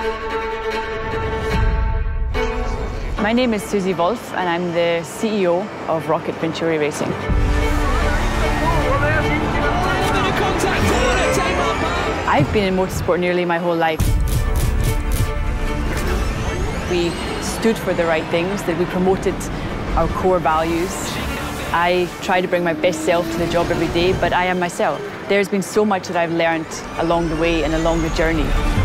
My name is Susie Wolff and I'm the CEO of Rocket Venturi Racing. I've been in motorsport nearly my whole life. We stood for the right things, that we promoted our core values. I try to bring my best self to the job every day, but I am myself. There's been so much that I've learned along the way and along the journey.